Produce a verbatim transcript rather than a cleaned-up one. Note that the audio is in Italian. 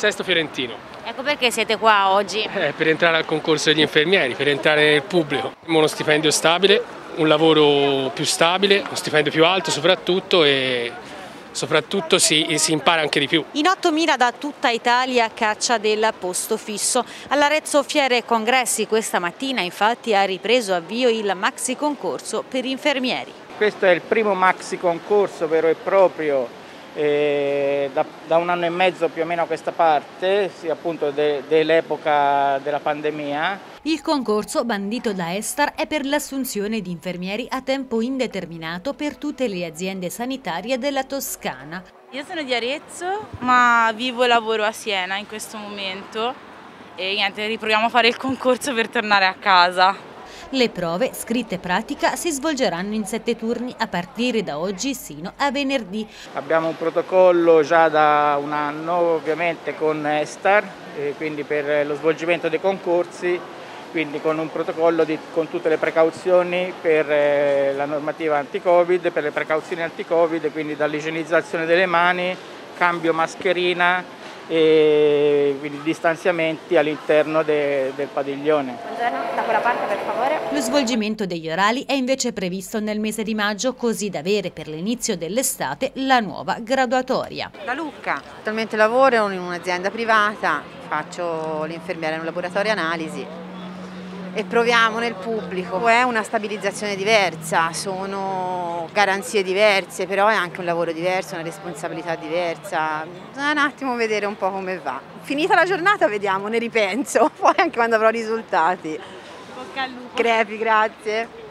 Sesto Fiorentino. Ecco perché siete qua oggi. Eh, per entrare al concorso degli infermieri, per entrare nel pubblico. Uno stipendio stabile, un lavoro più stabile, uno stipendio più alto soprattutto e soprattutto si, si impara anche di più. In ottomila da tutta Italia a caccia del posto fisso. All'Arezzo Fiere e Congressi questa mattina infatti ha ripreso avvio il maxi concorso per infermieri. Questo è il primo maxi concorso vero e proprio eh, da, da un anno e mezzo più o meno a questa parte, sì, appunto de, dell'epoca della pandemia. Il concorso bandito da Estar è per l'assunzione di infermieri a tempo indeterminato per tutte le aziende sanitarie della Toscana. Io sono di Arezzo, ma vivo e lavoro a Siena in questo momento e niente, riproviamo a fare il concorso per tornare a casa. Le prove, scritta e pratica, si svolgeranno in sette turni a partire da oggi sino a venerdì. Abbiamo un protocollo già da un anno ovviamente con Estar, eh, quindi per lo svolgimento dei concorsi, quindi con un protocollo di, con tutte le precauzioni per eh, la normativa anti-Covid, per le precauzioni anti-Covid, quindi dall'igienizzazione delle mani, cambio mascherina e quindi distanziamenti all'interno de, del padiglione. Buongiorno, da quella parte per favore. Lo svolgimento degli orali è invece previsto nel mese di maggio, così da avere per l'inizio dell'estate la nuova graduatoria. Da Lucca, attualmente lavoro in un'azienda privata, faccio l'infermiera in un laboratorio analisi e proviamo nel pubblico. È una stabilizzazione diversa, sono garanzie diverse, però è anche un lavoro diverso, una responsabilità diversa. Bisogna un attimo vedere un po' come va. Finita la giornata vediamo, ne ripenso, poi anche quando avrò risultati. Bocca al lupo. Crepi, grazie.